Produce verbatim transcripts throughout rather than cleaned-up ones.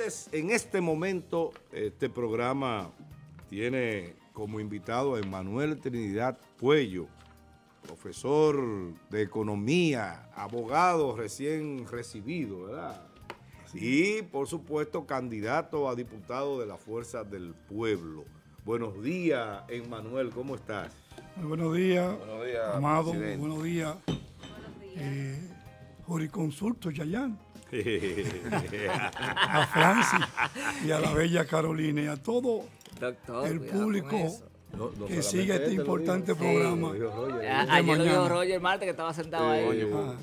Este es, en este momento, este programa tiene como invitado a Emanuel Trinidad Puello, profesor de economía, abogado recién recibido, ¿verdad? Y, por supuesto, candidato a diputado de la Fuerza del Pueblo. Buenos días, Emanuel, ¿cómo estás? Muy buenos días, buenos días, Amado, presidente. buenos días, eh, Jurisconsulto Yayán, a Francis y a la bella Carolina y a todo Doctor, el público No, no que solamente sigue este te lo importante digo. programa. Sí, lo dijo Roger. de A- Ayer lo dijo mañana. Roger Marte que estaba sentado Sí. ahí. Oye, Ah,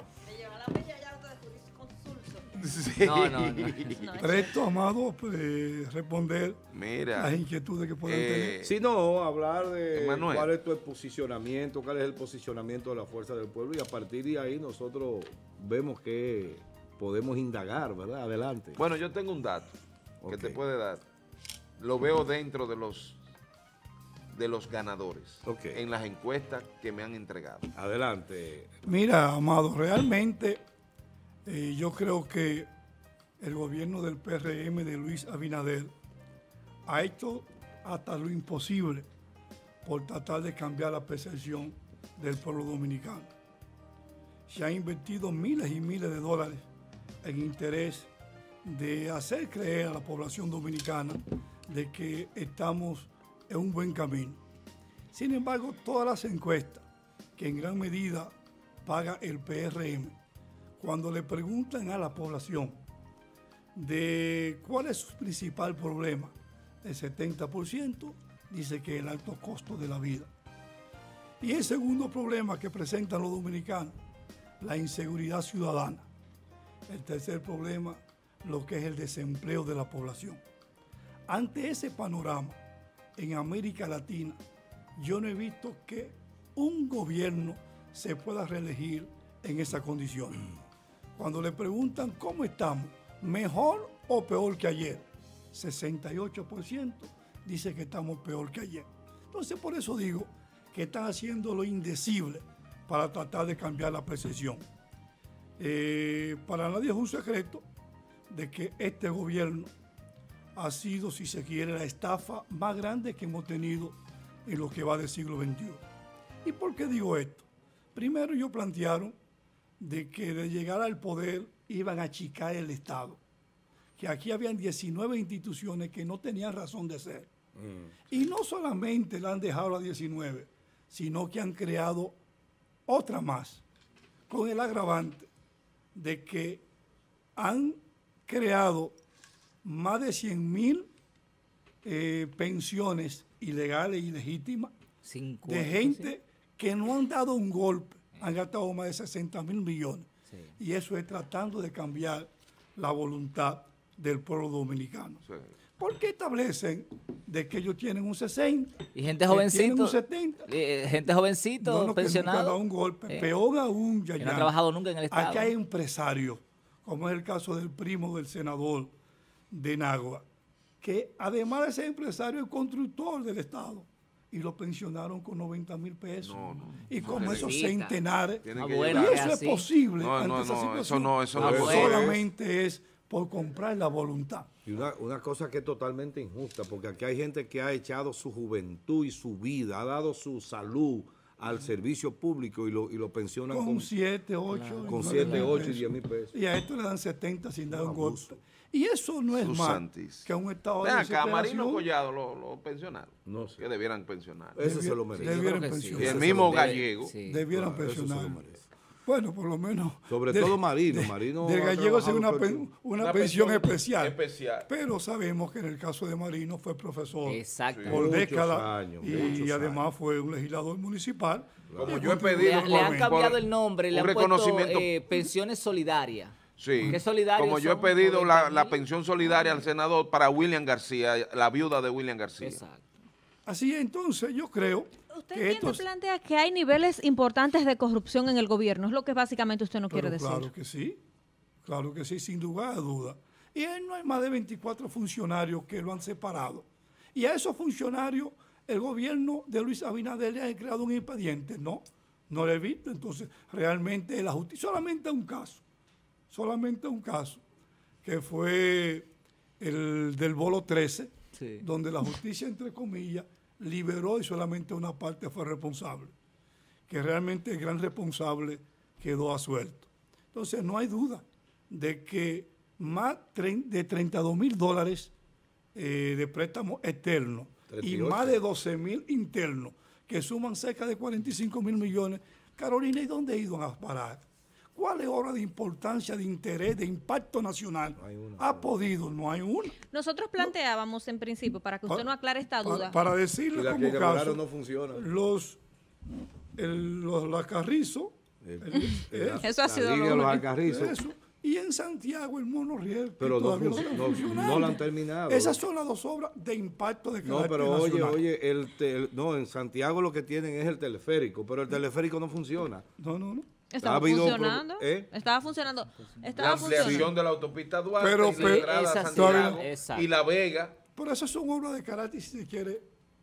Sí. No, no, no. presto, Amado, pues, responder Mira, las inquietudes que puedan eh, tener. Sí, no, hablar de Emanuel. cuál es tu posicionamiento, cuál es el posicionamiento de la Fuerza del Pueblo y a partir de ahí nosotros vemos que podemos indagar, ¿verdad? Adelante. bueno, yo tengo un dato que Ok. te puede dar. Lo veo dentro de los de los ganadores Ok. en las encuestas que me han entregado. Adelante. Mira, Amado, realmente eh, yo creo que el gobierno del P R M de Luis Abinader ha hecho hasta lo imposible por tratar de cambiar la percepción del pueblo dominicano. Se han invertido miles y miles de dólares en interés de hacer creer a la población dominicana de que estamos en un buen camino. Sin embargo, todas las encuestas que en gran medida paga el P R M, cuando le preguntan a la población de cuál es su principal problema, el setenta por ciento dice que el alto costo de la vida. Y el segundo problema que presentan los dominicanos, la inseguridad ciudadana. El tercer problema, lo que es el desempleo de la población. Ante ese panorama, en América Latina, yo no he visto que un gobierno se pueda reelegir en esa condición. Cuando le preguntan cómo estamos, mejor o peor que ayer, sesenta y ocho por ciento dice que estamos peor que ayer. Entonces, por eso digo que están haciendo lo indecible para tratar de cambiar la percepción. Eh, para nadie es un secreto de que este gobierno ha sido, si se quiere, la estafa más grande que hemos tenido en lo que va del siglo veintiuno. ¿Y por qué digo esto? Primero, ellos plantearon de que de llegar al poder iban a achicar el Estado, que aquí habían diecinueve instituciones que no tenían razón de ser. Mm. Y no solamente la han dejado las diecinueve, sino que han creado otra más, con el agravante de que han creado más de cien mil eh, pensiones ilegales y legítimas de gente que no han dado un golpe, han gastado más de sesenta mil millones. Sí. Y eso es tratando de cambiar la voluntad del pueblo dominicano. Sí. ¿Por qué establecen de que ellos tienen un sesenta? Y gente jovencito. Tienen un setenta. Eh, gente jovencito, no, no, pensionado. Que nunca ha dado un golpe. Eh, Peor aún, ya, que no ha trabajado nunca en el Estado. Aquí hay empresarios, como es el caso del primo del senador de Nagua, que además de ser empresario es constructor del Estado y lo pensionaron con noventa mil pesos. No, no, y como no esos centenares. Ah, y bueno, eso es posible no, ante no, esa no, situación. Eso no, eso no no solamente es por comprar la voluntad. Y una, una cosa que es totalmente injusta, porque aquí hay gente que ha echado su juventud y su vida, ha dado su salud al servicio público y lo, y lo pensionan con siete, ocho, claro. Con siete, ocho y diez mil pesos. Y a esto le dan setenta sin dar un golpe. Y eso no es más que un estado Vean, de acá Marino Collado lo, lo pensionaron. No sé. Que debieran pensionar. Eso se lo merece. Debieran pensionar. Y el mismo Gallego. Sí. Debieran claro, pensionar. Bueno, por lo menos. Sobre de, todo Marino. De, Marino del Gallego es una, pen, una, una pensión, pensión especial, especial. Pero sabemos que en el caso de Marino fue profesor Exacto. por muchos décadas. Años, y, y además años. Fue un legislador municipal. Como yo he pedido. Le, le han cambiado el nombre, le han puesto eh, pensiones solidarias. Sí, como yo he pedido la, la pensión solidaria al senador para William García, la viuda de William García. Exacto. Así es, entonces yo creo ¿Usted que quién estos... plantea que hay niveles importantes de corrupción en el gobierno? Es lo que básicamente usted no Pero quiere decir. Claro que sí, claro que sí, sin lugar a duda. Y ahí no hay más de veinticuatro funcionarios que lo han separado. Y a esos funcionarios el gobierno de Luis Abinader le ha creado un expediente. No, no lo he visto. Entonces, realmente la justicia, solamente un caso, solamente un caso, que fue el del Bolo trece, Sí. donde la justicia, entre comillas, liberó y solamente una parte fue responsable, que realmente el gran responsable quedó a suelto. Entonces no hay duda de que más de treinta y dos mil dólares eh, de préstamo externo treinta y y ocho. más de doce mil internos, que suman cerca de cuarenta y cinco mil millones. Carolina, ¿y dónde iban a parar? ¿Cuál es hora de importancia, de interés, de impacto nacional? No hay una, ha no. podido, no hay una. Nosotros planteábamos en principio, para que usted no aclare esta duda. Para, para Y decirle la como que caso, lograron no funciona. los, el, los la Carrizo, Eh, el- eh, eso, Eso ha la sido línea lo de los único. Alcarrizos, eso. Y en Santiago el monorriel, que pero no, todavía no, func- está no, funcionando. no la han terminado. Esas son las dos obras de impacto de No, carácter pero oye, nacional. oye, el te- no, en Santiago lo que tienen es el teleférico, pero el teleférico no funciona. No, no, no. Estaba Ha habido funcionando. pro- ¿eh? Estaba funcionando. La Estaba ampliación funcionando. de la autopista Duarte Pero- y la pero- entrada a Esa sí, Santiago exacto. y La Vega Pero esas son obras de carácter, si se quiere,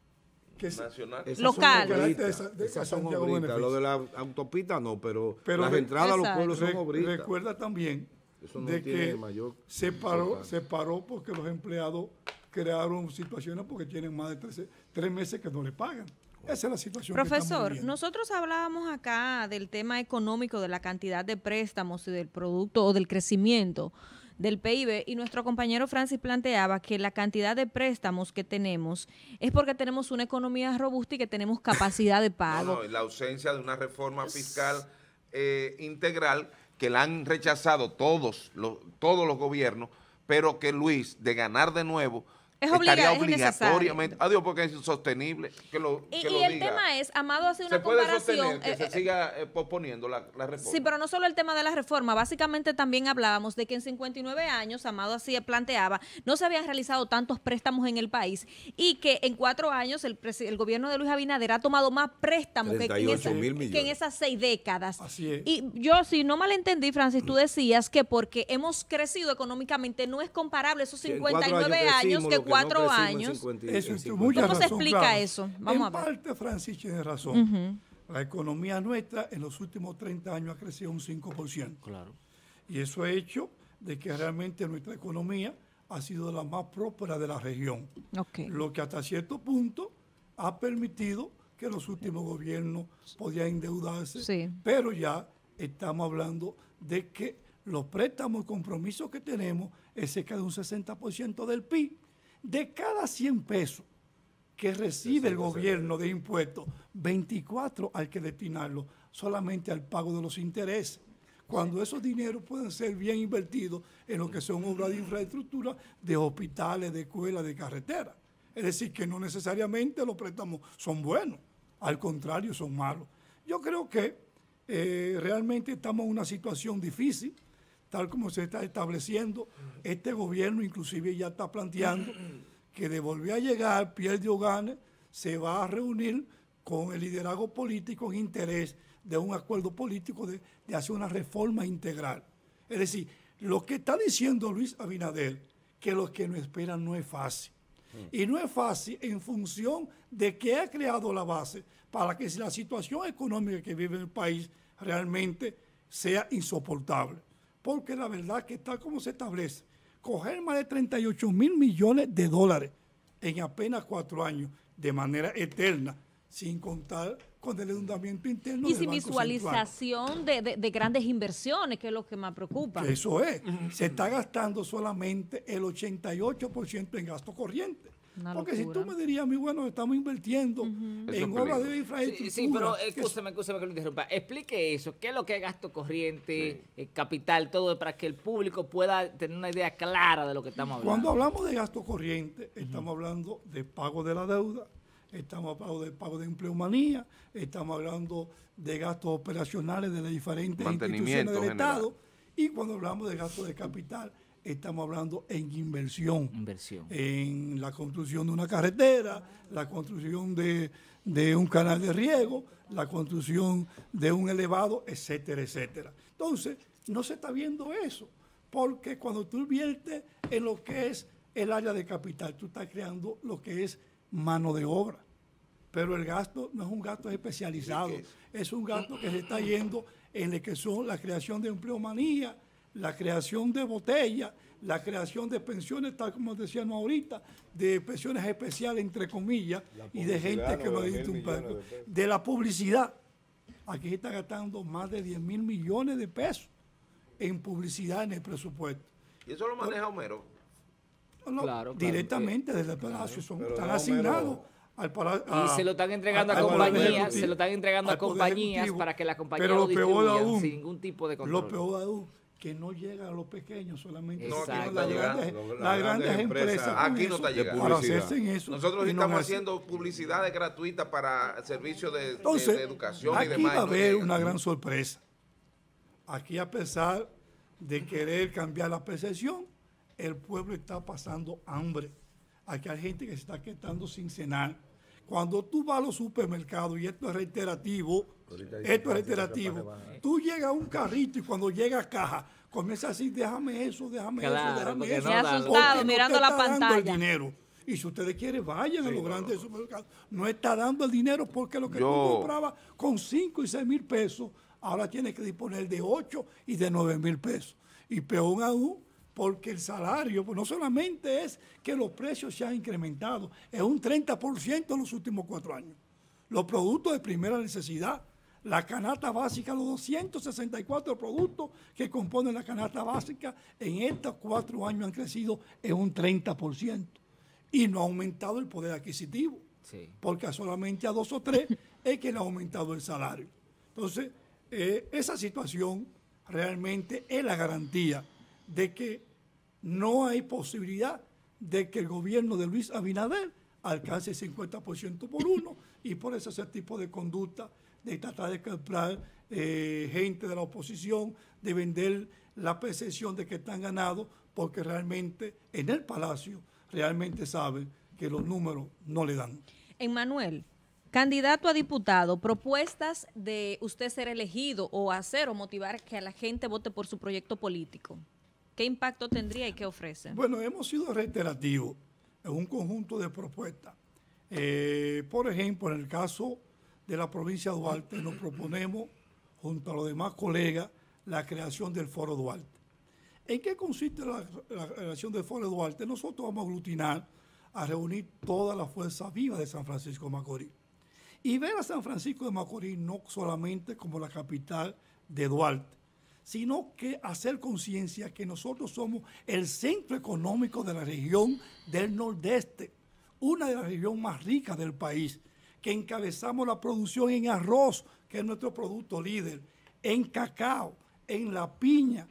que se- nacional. Esas Local. son obritas, De esa- de esas son Santiago obritas. Beneficio. Lo de la autopista no, pero, Pero las re- entradas a los Exacto. pueblos son Re- obritas. recuerda también Eso no de tiene que mayor se paró, importancia. se paró porque los empleados crearon situaciones porque tienen más de trece tres meses que no le pagan. Esa es la situación. que estamos Profesor, viviendo. nosotros hablábamos acá del tema económico, de la cantidad de préstamos y del producto o del crecimiento del P I B, y nuestro compañero Francis planteaba que la cantidad de préstamos que tenemos es porque tenemos una economía robusta y que tenemos capacidad de No, pago. no, y la ausencia de una reforma fiscal eh, integral que la han rechazado todos los, todos los gobiernos, pero que Luis, de ganar de nuevo, Es obliga- estaría es obligatoriamente, adiós, porque es insostenible que lo, Y, que y lo el diga. tema es, Amado hace Se una puede comparación. sostener que eh, se eh, siga eh, posponiendo la, la reforma. Sí, pero no solo el tema de la reforma, básicamente también hablábamos de que en cincuenta y nueve años, Amado así planteaba, no se habían realizado tantos préstamos en el país y que en cuatro años el, presi- el gobierno de Luis Abinader ha tomado más préstamos que, treinta y en ocho esa- mil que en millones. esas seis décadas. Así es. Y yo, si no malentendí, Francis, tú decías que porque hemos crecido económicamente no es comparable esos Que en cincuenta y cuatro nueve años años crecimos que lo no cuatro crecimos en años. cincuenta y- Eso en es cincuenta. mucha ¿Cómo se razón, explica claro. eso? Vamos en a ver. parte, Francis tiene razón. La economía nuestra en los últimos treinta años ha crecido un cinco por ciento. Claro. Y eso ha hecho de que realmente nuestra economía ha sido la más próspera de la región. Ok. Lo que hasta cierto punto ha permitido que los últimos gobiernos podían endeudarse, Sí. pero ya estamos hablando de que los préstamos y compromisos que tenemos es cerca de un sesenta por ciento del P I B. De cada cien pesos que recibe el gobierno de impuestos, veinticuatro hay que destinarlo solamente al pago de los intereses. Cuando esos dineros pueden ser bien invertidos en lo que son obras de infraestructura, de hospitales, de escuelas, de carreteras. Es decir, que no necesariamente los préstamos son buenos, al contrario, son malos. Yo creo que eh, realmente estamos en una situación difícil, tal como se está estableciendo. Este gobierno inclusive ya está planteando que de volver a llegar, pierde o gane, se va a reunir con el liderazgo político en interés de un acuerdo político de, de hacer una reforma integral. Es decir, lo que está diciendo Luis Abinader, que lo que nos esperan no es fácil. Y no es fácil en función de que ha creado la base para que la situación económica que vive el país realmente sea insoportable. Porque la verdad que tal como se establece, coger más de treinta y ocho mil millones de dólares en apenas cuatro años de manera eterna, sin contar con el endeudamiento interno Y del sin Banco Central. visualización de, de- de grandes inversiones, que es lo que más preocupa. Que eso es. Se está gastando solamente el ochenta y ocho por ciento en gasto corriente. Una Porque si locura. tú me dirías a mí, bueno, estamos invirtiendo Eso en es obras de peligroso. infraestructura. Sí, sí, pero que escúchame, escúchame que lo interrumpa. Explique eso. ¿Qué es lo que es gasto corriente, eh, capital, todo, para que el público pueda tener una idea clara de lo que estamos hablando? Cuando hablamos de gasto corriente, estamos hablando de pago de la deuda, estamos hablando de pago de empleomanía, estamos hablando de gastos operacionales de las diferentes Mantenimiento instituciones del general. Estado, y cuando hablamos de gasto de capital, estamos hablando en inversión. Inversión. En la construcción de una carretera, la construcción de, de un canal de riego, la construcción de un elevado, etcétera, etcétera. Entonces, no se está viendo eso, porque cuando tú inviertes en lo que es el área de capital, tú estás creando lo que es mano de obra. Pero el gasto no es un gasto especializado, es un gasto que se está yendo en lo que son la creación de empleomanía, la creación de botellas, la creación de pensiones, tal como decíamos ahorita, de pensiones especiales, entre comillas, y de gente que lo ha dicho un poco, de la publicidad. Aquí se está gastando más de diez mil millones de pesos en publicidad en el presupuesto. ¿Y eso lo maneja Homero? No, Claro, claro, directamente eh, desde el Palacio, son, pero están no, asignados pero- al Palacio. Y se lo están entregando a, al Poder compañías, Ejecutivo, se lo están entregando a al Poder compañías Ejecutivo. para que las compañías Pero lo lo peor distribuyan aún, sin ningún tipo de control. Lo peor aún, que no llega a los pequeños, solamente No, se aquí quedan no las está grandes, llegando. las Las grandes grandes empresas. empresas. con Aquí no eso, está llegando. Para Publicidad. hacerse en eso. Nosotros y no estamos hacen. haciendo publicidades gratuitas para servicios de, de- Entonces, de educación y aquí demás. va a y no haber llega. una gran sorpresa. Aquí, a pesar de querer cambiar la percepción, el pueblo está pasando hambre. Aquí hay gente que se está quedando sin cenar. Cuando tú vas a los supermercados, y esto es reiterativo, esto es reiterativo, tú llegas a un carrito y cuando llega a caja, comienza así, déjame eso, déjame Claro, eso, déjame porque eso. no dan. asustado, Porque no mirando te la está dando pantalla. el dinero. Y si ustedes quieren, vayan a los grandes supermercados. No está dando el dinero porque lo que Yo- tú comprabas con cinco y seis mil pesos, ahora tienes que disponer de ocho y de nueve mil pesos. Y peor aún, porque el salario, pues no solamente es que los precios se han incrementado, es un treinta por ciento en los últimos cuatro años. Los productos de primera necesidad, la canasta básica, los doscientos sesenta y cuatro productos que componen la canasta básica, en estos cuatro años han crecido en un treinta por ciento. Y no ha aumentado el poder adquisitivo, Sí. porque solamente a dos o tres es que le ha aumentado el salario. Entonces, eh, esa situación realmente es la garantía de que no hay posibilidad de que el gobierno de Luis Abinader alcance el cincuenta por ciento por uno, y por eso ese tipo de conducta de tratar de comprar eh, gente de la oposición, de vender la percepción de que están ganados, porque realmente en el Palacio realmente saben que los números no le dan. Emmanuel, candidato a diputado, propuestas de usted ser elegido o hacer o motivar que a la gente vote por su proyecto político. ¿Qué impacto tendría y qué ofrece? Bueno, hemos sido reiterativos en un conjunto de propuestas. Eh, por ejemplo, en el caso de la provincia de Duarte, nos proponemos, junto a los demás colegas, la creación del Foro Duarte. ¿En qué consiste la, la creación del Foro Duarte? Nosotros vamos a aglutinar, a reunir toda la fuerza viva de San Francisco de Macorís. Y ver a San Francisco de Macorís no solamente como la capital de Duarte, sino que hacer conciencia que nosotros somos el centro económico de la región del Nordeste, una de las regiones más ricas del país, que encabezamos la producción en arroz, que es nuestro producto líder, en cacao, en la piña,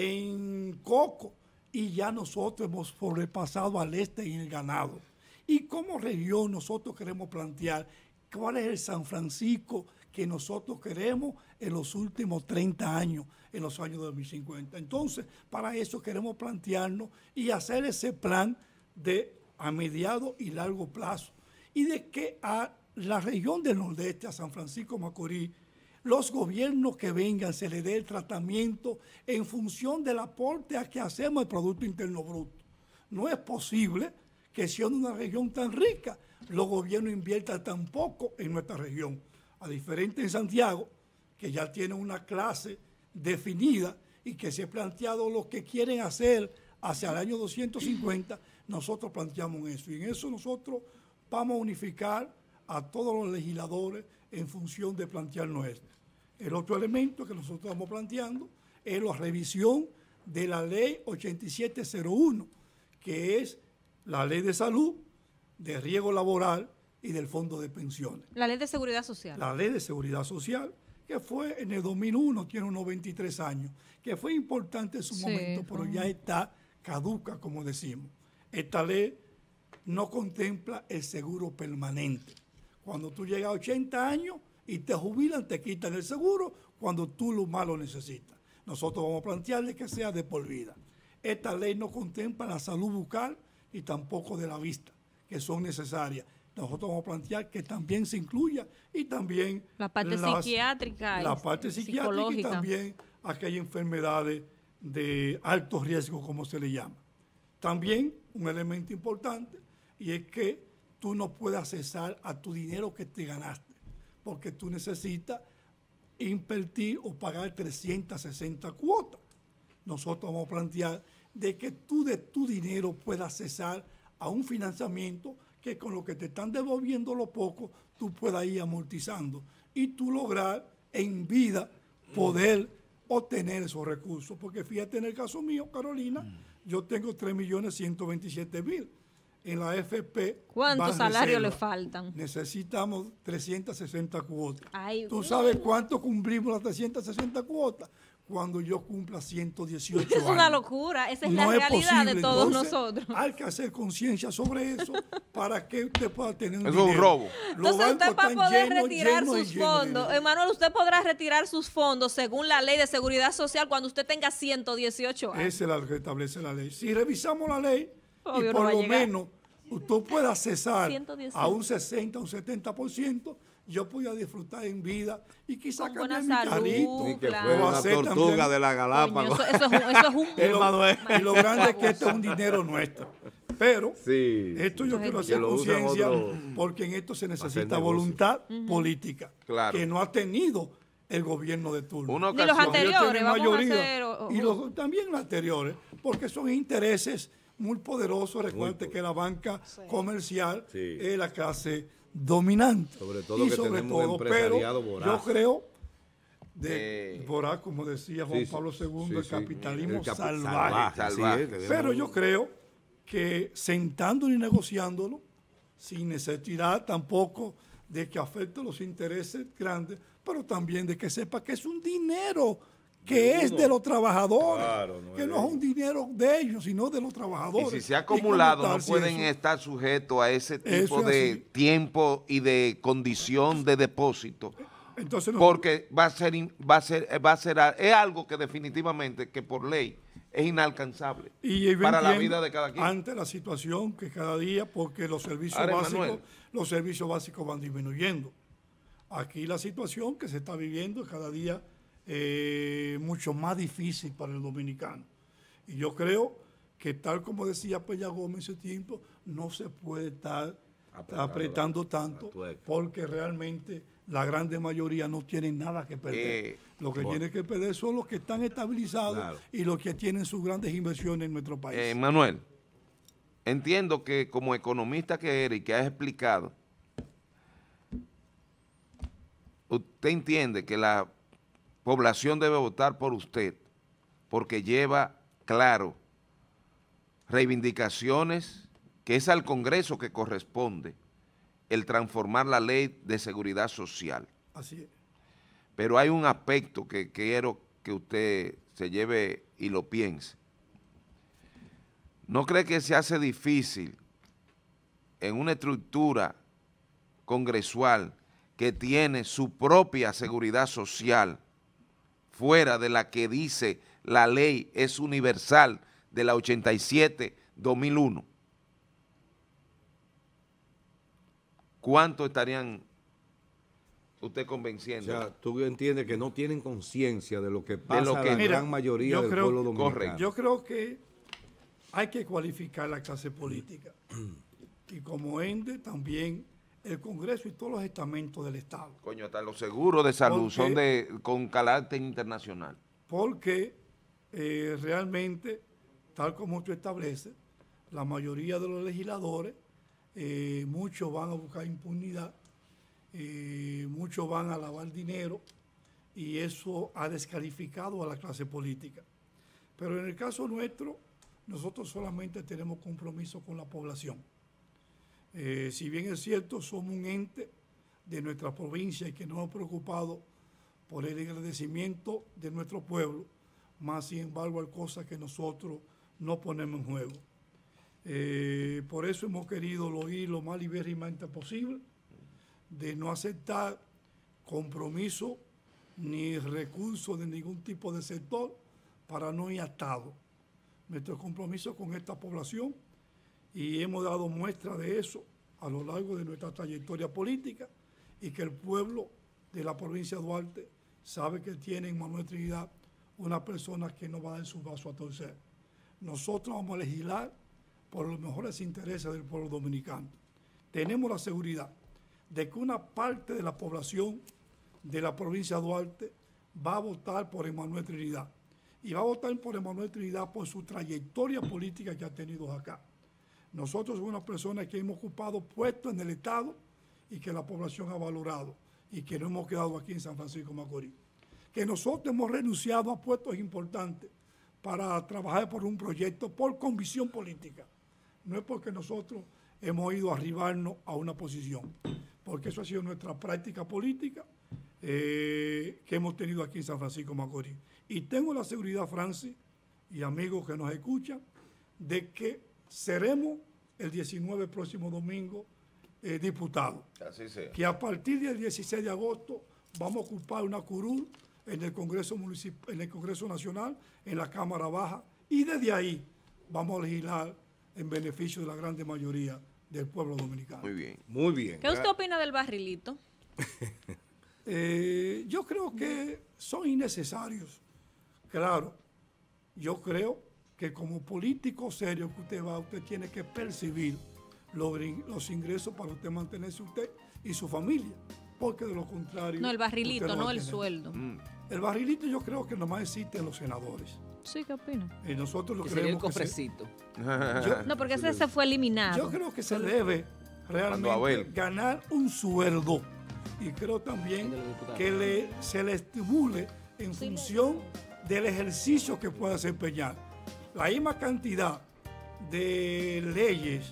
en coco, y ya nosotros hemos sobrepasado al este en el ganado. Y como región nosotros queremos plantear cuál es el San Francisco que nosotros queremos en los últimos treinta años, en los años dos mil cincuenta. Entonces, para eso queremos plantearnos y hacer ese plan de a mediado y largo plazo. Y de que a la región del Nordeste, a San Francisco de Macorís, los gobiernos que vengan se le dé el tratamiento en función del aporte a que hacemos el Producto Interno Bruto. No es posible que siendo una región tan rica, los gobiernos inviertan tan poco en nuestra región. A diferente en Santiago, que ya tiene una clase definida y que se ha planteado lo que quieren hacer hacia el año doscientos cincuenta, nosotros planteamos eso. Y en eso nosotros vamos a unificar a todos los legisladores en función de plantearnos esto. El otro elemento que nosotros estamos planteando es la revisión de la ley ochenta y siete cero uno, que es la ley de salud, de riesgo laboral y del fondo de pensiones. La ley de seguridad social. La ley de seguridad social, que fue en el dos mil uno, tiene unos veintitrés años, que fue importante en su Sí, momento, pero fue. ya está caduca, como decimos. Esta ley no contempla el seguro permanente. Cuando tú llegas a ochenta años y te jubilan, te quitan el seguro cuando tú lo más lo necesitas. Nosotros vamos a plantearle que sea de por vida. Esta ley no contempla la salud bucal y tampoco de la vista, que son necesarias. Nosotros vamos a plantear que también se incluya y también La parte las- psiquiátrica y la parte psiquiátrica y psicológica. también aquellas enfermedades de alto riesgo, como se le llama. También un elemento importante, y es que tú no puedes accesar a tu dinero que te ganaste, porque tú necesitas invertir o pagar trescientas sesenta cuotas. nosotros vamos a plantear de que tú de tu dinero puedas accesar a un financiamiento que con lo que te están devolviendo lo poco, tú puedas ir amortizando y tú lograr en vida poder obtener esos recursos. Porque fíjate, en el caso mío, Carolina, yo tengo tres millones ciento veintisiete mil. En la A F P. ¿Cuántos salarios le faltan? Necesitamos trescientas sesenta cuotas. Ay, ¿Tú sabes cuánto cumplimos las trescientas sesenta cuotas? Cuando yo cumpla ciento dieciocho años. Es una locura, esa es no la es realidad posible. de todos Entonces, nosotros. Hay que hacer conciencia sobre eso para que usted pueda tener un Eso es un robo. Los Entonces usted bancos para están poder llenos, retirar llenos y sus llenos de fondos, dinero. Emanuel, usted podrá retirar sus fondos según la ley de seguridad social cuando usted tenga ciento dieciocho años. Esa es la que establece la ley. Si revisamos la ley Obvio, y no por va a lo llegar. menos usted puede accesar ciento dieciocho. a un sesenta, un setenta por ciento, yo podía disfrutar en vida y quizás Con buena cambiar mi salud, carrito. Ni que claro. fuera O una hacer tortuga también- de la Coño, Galápagos. eso, eso es un, eso es un- Y lo, Emanuel. y lo grande es que este es un dinero nuestro. Pero Sí. esto yo Entonces, quiero que hacer lo usan conciencia otro- porque en esto se necesita negocio. voluntad política Claro. que no ha tenido el gobierno de turno. Una Ni los ocasión, anteriores. Ellos tienen vamos a mayoría, hacer, o- o- y los, también los anteriores, porque son intereses muy poderosos. Recuerde que la banca comercial Sí. es la clase dominante. Sobre todo Y que tenemos un pero empresariado voraz. yo creo, de, Eh, voraz, como decía Juan Sí, sí. Pablo segundo, Sí, el sí. capitalismo El capi- salvaje. salvaje, Salvaje. sí, tenemos- Pero yo creo que sentándolo y negociándolo, sin necesidad tampoco de que afecte los intereses grandes, pero también de que sepa que es un dinero que es de los trabajadores, Claro, no que es no de es un dinero de ellos, sino de los y trabajadores. si se ha Y como acumulado, no tal, si pueden eso- estar sujetos a ese Eso tipo es de así. tiempo y de condición de depósito. Entonces, no- Porque va a ser, in- va a ser, va a ser, a- es algo que definitivamente, que por ley, es inalcanzable Y yo para la entiendo, vida de cada quien. ante la situación que cada día, porque los servicios Ahora, básicos, Emanuel. los servicios básicos van disminuyendo. Aquí la situación que se está viviendo es cada día eh, mucho más difícil para el dominicano. Y yo creo que tal como decía Peña Gómez ese tiempo, no se puede estar Apretando apretando la- tanto la tuerca. porque realmente la grande mayoría no tiene nada que perder. Eh, lo que bueno. tiene que perder son los que están estabilizados Claro. y los que tienen sus grandes inversiones en nuestro país. Eh, Manuel, entiendo que como economista que eres y que has explicado, usted entiende que la población debe votar por usted porque lleva claro reivindicaciones que es al Congreso que corresponde el transformar la ley de seguridad social. Así es. Pero hay un aspecto que quiero que usted se lleve y lo piense. ¿No cree que se hace difícil en una estructura congresual que tiene su propia seguridad social fuera de la que dice la ley es universal de la ochenta y siete dos mil uno? ¿Cuánto estarían usted O convenciendo? sea, tú entiendes que no tienen conciencia de lo que pasa lo a que- la Mira, gran mayoría yo del creo- pueblo dominicano. Correcto. Yo creo que hay que cualificar la clase política y como ende también el Congreso y todos los estamentos del Estado. Coño, hasta los seguros de salud Porque- son de con carácter internacional. Porque eh, realmente, tal como tú estableces, la mayoría de los legisladores, eh, muchos van a buscar impunidad, eh, muchos van a lavar dinero y eso ha descalificado a la clase política. Pero en el caso nuestro, nosotros solamente tenemos compromiso con la población. Eh, si bien es cierto, somos un ente de nuestra provincia y que nos hemos preocupado por el agradecimiento de nuestro pueblo, más sin embargo hay cosas que nosotros no ponemos en juego. Eh, por eso hemos querido lo ir lo más libremente posible, de no aceptar compromiso ni recursos de ningún tipo de sector para no ir atado. Nuestro compromiso con esta población, y hemos dado muestra de eso a lo largo de nuestra trayectoria política, y que el pueblo de la provincia de Duarte sabe que tiene en Manuel Trinidad una persona que no va a dar su brazo a torcer. Nosotros vamos a legislar por los mejores intereses del pueblo dominicano. Tenemos la seguridad de que una parte de la población de la provincia de Duarte va a votar por Emanuel Trinidad. y va a votar por Emanuel Trinidad por su trayectoria política que ha tenido acá. Nosotros somos una persona que hemos ocupado puestos en el Estado y que la población ha valorado y que no hemos quedado aquí en San Francisco de Macorís. Que nosotros hemos renunciado a puestos importantes para trabajar por un proyecto por convicción política. No es porque nosotros hemos ido a arribarnos a una posición, porque eso ha sido nuestra práctica política eh, que hemos tenido aquí en San Francisco de Macorís. Y tengo la seguridad, Francis, y amigos que nos escuchan, de que seremos el diecinueve próximo domingo eh, diputados. Así sea. Que a partir del dieciséis de agosto vamos a ocupar una curul en el Congreso Municipal, en el Congreso Nacional, en la Cámara Baja, y desde ahí vamos a legislar en beneficio de la grande mayoría del pueblo dominicano. Muy bien. Muy bien. ¿Qué usted opina del barrilito? Eh, yo creo que son innecesarios. Claro, yo creo que como político serio que usted va, usted tiene que percibir los, los ingresos para usted mantenerse usted y su familia, porque de lo contrario... No, el barrilito, usted no va a el tener. sueldo. Mm. El barrilito yo creo que nomás existe en los senadores. Sí, ¿qué opina? Y nosotros lo Que sería el creemos que se- cofrecito. yo- No, porque ese se fue eliminado. Yo creo que se debe realmente Abel. ganar un sueldo y creo también De los diputados. que le, se le estimule en función del ejercicio que pueda desempeñar. La misma cantidad de leyes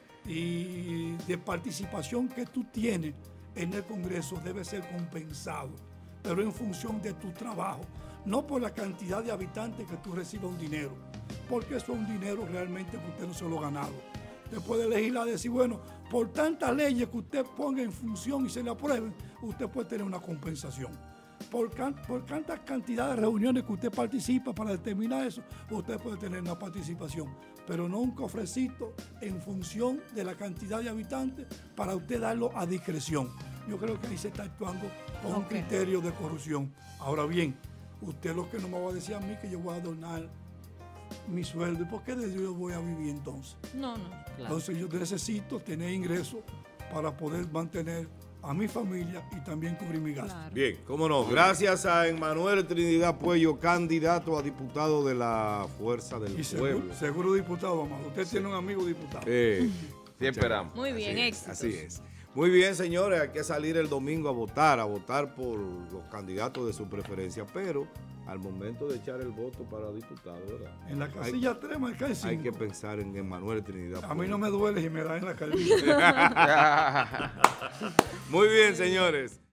y de participación que tú tienes en el Congreso debe ser compensado, pero en función de tu trabajo, no por la cantidad de habitantes que tú recibas un dinero, porque eso es un dinero realmente que usted no se lo ha ganado. Usted puede legislar y decir, bueno, por tantas leyes que usted ponga en función y se le aprueben, usted puede tener una compensación. Por, can, por tantas cantidades de reuniones que usted participa para determinar eso, usted puede tener una participación, pero no un cofrecito en función de la cantidad de habitantes para usted darlo a discreción. Yo creo que ahí se está actuando con un Ok. criterio de corrupción. Ahora bien, usted lo que no me va a decir a mí que yo voy a donar mi sueldo, ¿y por qué de yo voy a vivir entonces? No, no. Claro. Entonces yo necesito tener ingresos para poder mantener a mi familia y también cubrir mi gasto. Claro. Bien, cómo no. Gracias a Emanuel Trinidad Puello, candidato a diputado de la Fuerza del Y Pueblo. seguro, seguro diputado, Amado. Usted tiene un amigo diputado. Eh, Sí, esperamos. Muy bien, así es, éxitos. así es. Muy bien, señores, hay que salir el domingo a votar, a votar por los candidatos de su preferencia, pero al momento de echar el voto para diputado, ¿verdad? En la Hay- casilla tres marca el Hay cinco. que pensar en Emanuel Trinidad A mí Puello. no me duele si me da en la calvilla. Muy bien, señores.